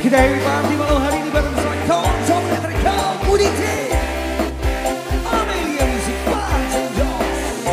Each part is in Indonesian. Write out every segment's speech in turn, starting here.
Kita happy party malam hari ini bareng sama konsol mereka Mujib, Amelia musik Pancen Jozz.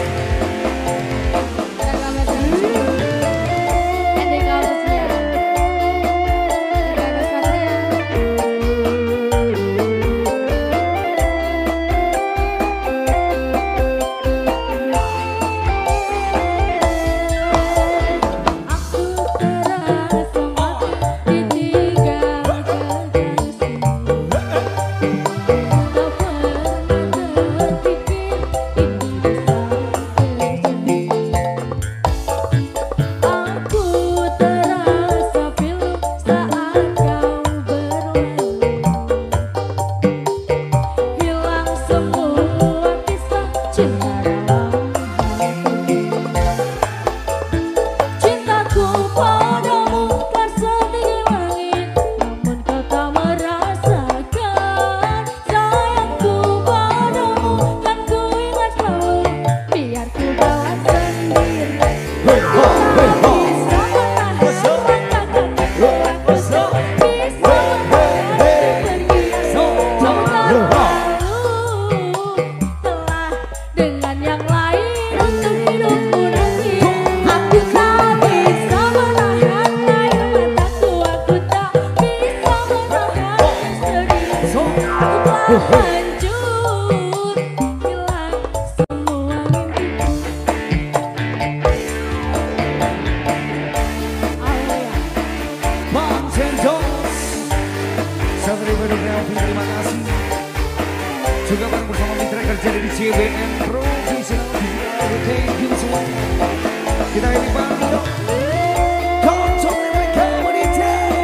Pancen Jozz, saya terima kasih juga bareng bersama mitra kerja dari CBN Profesional. Thank you semua. Kita happy party dong. Konsol mereka Mujib.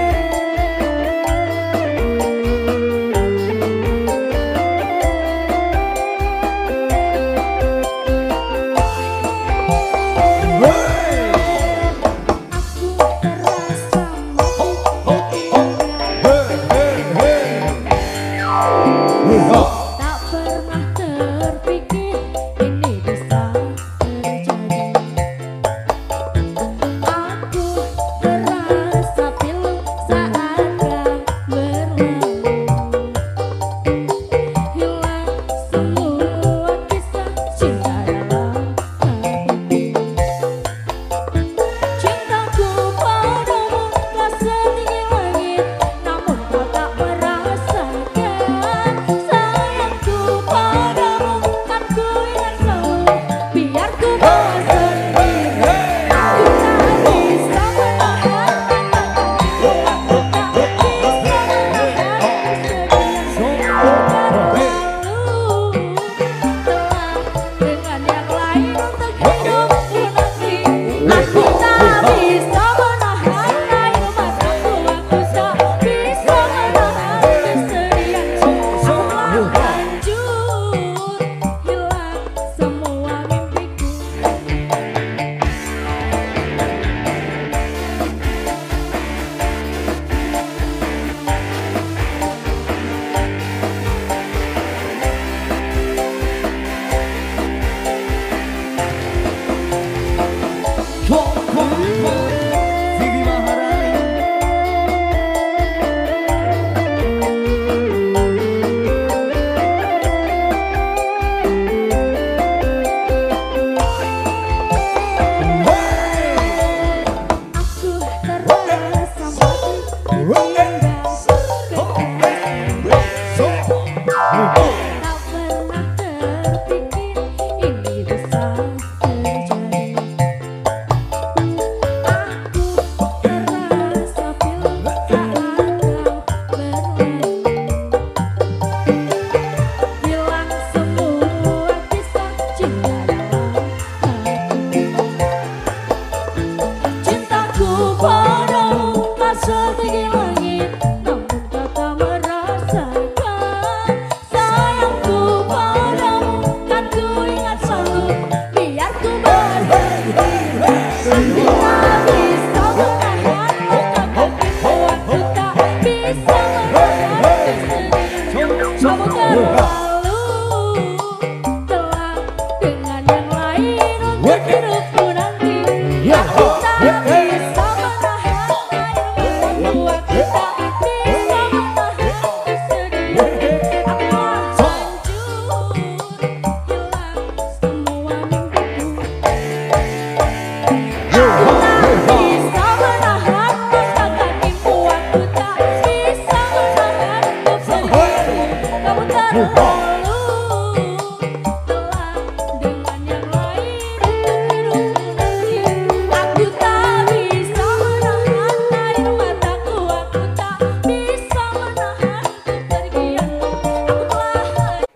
Tak pernah terpikir ini bisa terjadi.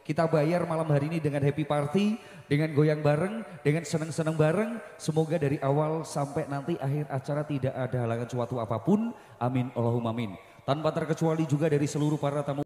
Kita bayar malam hari ini dengan happy party, dengan goyang bareng, dengan seneng-seneng bareng. Semoga dari awal sampai nanti akhir acara tidak ada halangan suatu apapun. Amin Allahumma amin. Tanpa terkecuali juga dari seluruh para tamu